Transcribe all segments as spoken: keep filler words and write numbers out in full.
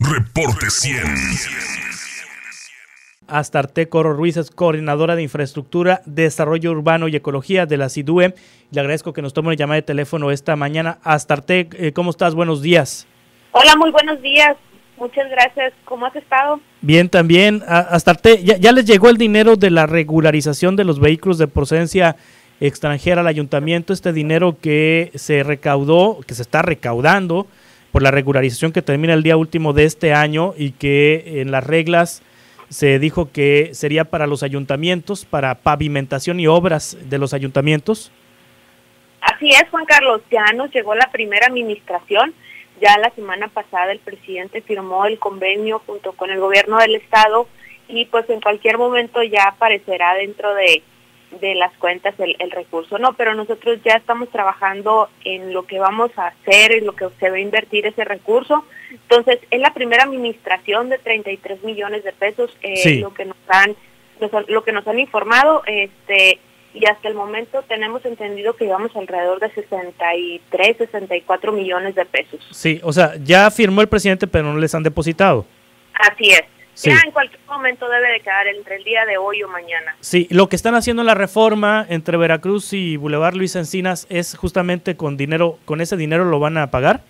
Reporte cien. Astarte Coro Ruiz es coordinadora de Infraestructura, Desarrollo Urbano y Ecología de la SIDUE. Le agradezco que nos tome una llamada de teléfono esta mañana. Astarte, eh, ¿cómo estás? Buenos días. Hola, muy buenos días. Muchas gracias. ¿Cómo has estado? Bien, también. Astarte, ¿ya, ya les llegó el dinero de la regularización de los vehículos de procedencia extranjera al ayuntamiento? Este dinero que se recaudó, que se está recaudando por la regularización que termina el día último de este año y que en las reglas se dijo que sería para los ayuntamientos, para pavimentación y obras de los ayuntamientos. Así es, Juan Carlos, ya nos llegó la primera administración. Ya la semana pasada el presidente firmó el convenio junto con el gobierno del estado y pues en cualquier momento ya aparecerá dentro de, de las cuentas el, el recurso, ¿no? Pero nosotros ya estamos trabajando en lo que vamos a hacer, en lo que se va a invertir ese recurso. Entonces, es la primera administración de treinta y tres millones de pesos, eh, sí. lo que nos han lo que nos han informado, este y hasta el momento tenemos entendido que llevamos alrededor de sesenta y tres, sesenta y cuatro millones de pesos. Sí, o sea, ya firmó el presidente, pero no les han depositado. Así es. Sí. Ya en cualquier momento debe de quedar entre el día de hoy o mañana. Sí, lo que están haciendo en la reforma entre Veracruz y Boulevard Luis Encinas es justamente con dinero, con ese dinero lo van a pagar.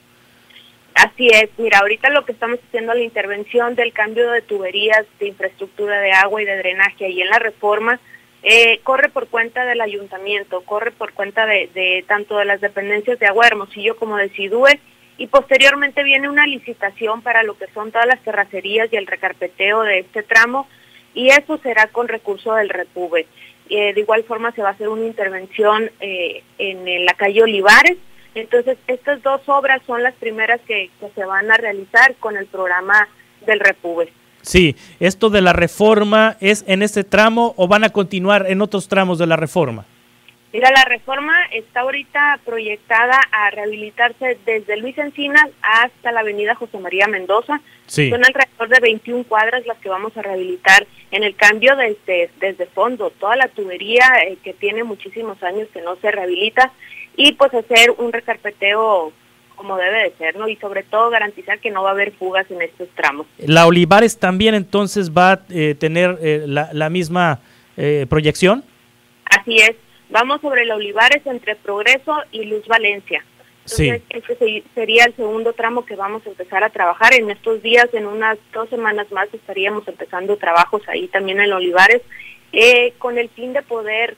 Así es, mira, ahorita lo que estamos haciendo la intervención del cambio de tuberías, de infraestructura de agua y de drenaje ahí en la reforma, eh, corre por cuenta del ayuntamiento, corre por cuenta de, de tanto de las dependencias de Agua de Hermosillo como de SIDUE, y posteriormente viene una licitación para lo que son todas las terracerías y el recarpeteo de este tramo, y eso será con recurso del Repube. Eh, de igual forma se va a hacer una intervención eh, en, en la calle Olivares. Entonces, estas dos obras son las primeras que, que se van a realizar con el programa del Repube. Sí, ¿esto de la reforma es en este tramo o van a continuar en otros tramos de la reforma? Mira, la reforma está ahorita proyectada a rehabilitarse desde Luis Encinas hasta la avenida José María Mendoza. Sí. Son alrededor de veintiuna cuadras las que vamos a rehabilitar en el cambio desde, desde fondo. Toda la tubería eh, que tiene muchísimos años que no se rehabilita y pues hacer un recarpeteo como debe de ser, ¿no? Y sobre todo garantizar que no va a haber fugas en estos tramos. ¿La Olivares también entonces va a eh, tener eh, la, la misma eh, proyección? Así es. Vamos sobre la Olivares entre Progreso y Luz Valencia. Entonces, sí. Este sería el segundo tramo que vamos a empezar a trabajar. En estos días, en unas dos semanas más, estaríamos empezando trabajos ahí también en Olivares, eh, con el fin de poder,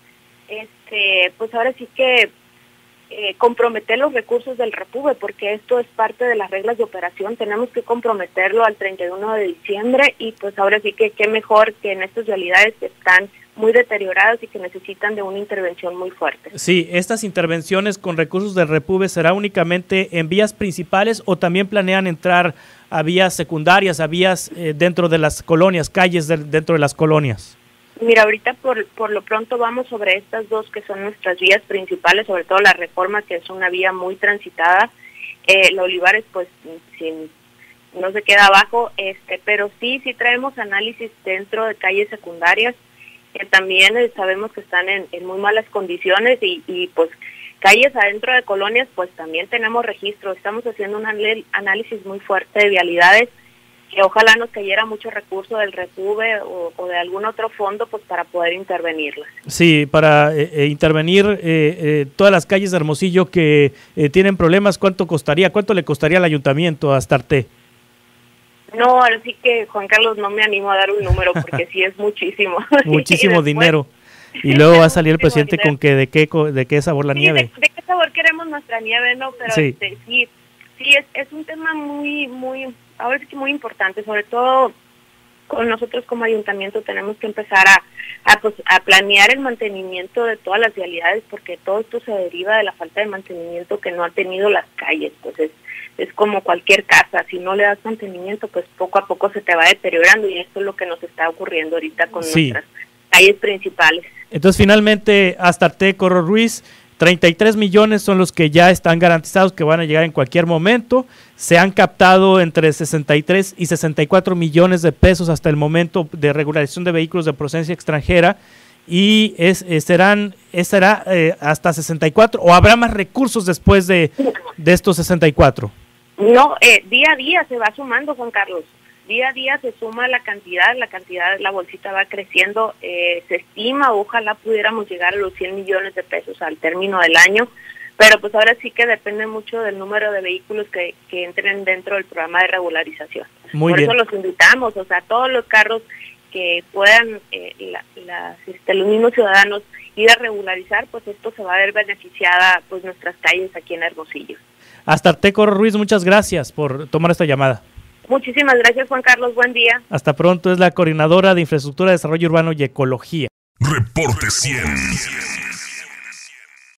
este, pues ahora sí que eh, comprometer los recursos del Repube, porque esto es parte de las reglas de operación. Tenemos que comprometerlo al treinta y uno de diciembre y pues ahora sí que qué mejor que en estas realidades que están muy deterioradas y que necesitan de una intervención muy fuerte. Sí, estas intervenciones con recursos del Repube ¿será únicamente en vías principales o también planean entrar a vías secundarias, a vías eh, dentro de las colonias, calles de, dentro de las colonias? Mira, ahorita por, por lo pronto vamos sobre estas dos que son nuestras vías principales, sobre todo la Reforma, que es una vía muy transitada, eh, la Olivares pues sin, no se queda abajo, este, pero sí, sí traemos análisis dentro de calles secundarias, que también eh, sabemos que están en, en muy malas condiciones y, y pues calles adentro de colonias pues también tenemos registro. Estamos haciendo un análisis muy fuerte de vialidades que ojalá nos cayera mucho recurso del Repube o, o de algún otro fondo pues para poder intervenirlas. Sí, para eh, intervenir eh, eh, todas las calles de Hermosillo que eh, tienen problemas, ¿cuánto costaría? ¿Cuánto le costaría al ayuntamiento a Astarte? No, ahora sí que, Juan Carlos, no me animo a dar un número porque sí es muchísimo. Muchísimo después, dinero. Y luego va a salir el presidente dinero. Con que de qué de qué sabor la sí, nieve. De, de qué sabor queremos nuestra nieve, ¿no? Pero sí, este, sí, sí es, es un tema muy, muy, ahora sí que muy importante, sobre todo con nosotros como ayuntamiento tenemos que empezar a, a, pues, a planear el mantenimiento de todas las vialidades porque todo esto se deriva de la falta de mantenimiento que no han tenido las calles, pues es es como cualquier casa, si no le das mantenimiento, pues poco a poco se te va deteriorando y esto es lo que nos está ocurriendo ahorita con sí. nuestras calles principales. Entonces, finalmente, Astarte Coro Ruiz, treinta y tres millones son los que ya están garantizados que van a llegar en cualquier momento. Se han captado entre sesenta y tres y sesenta y cuatro millones de pesos hasta el momento de regularización de vehículos de procedencia extranjera y es, es serán es, será eh, hasta sesenta y cuatro o habrá más recursos después de, de estos sesenta y cuatro. No, eh, día a día se va sumando, Juan Carlos. Día a día se suma la cantidad, la cantidad de la bolsita va creciendo. Eh, se estima, ojalá pudiéramos llegar a los cien millones de pesos al término del año, pero pues ahora sí que depende mucho del número de vehículos que, que entren dentro del programa de regularización. Muy Por bien. eso los invitamos, o sea, todos los carros que puedan, eh, la, las, este, los mismos ciudadanos ir a regularizar, pues esto se va a ver beneficiada pues nuestras calles aquí en Hermosillo. Astarte Coro Ruiz, muchas gracias por tomar esta llamada. Muchísimas gracias, Juan Carlos, buen día. Hasta pronto, es la coordinadora de Infraestructura, Desarrollo Urbano y Ecología. Reporte cien.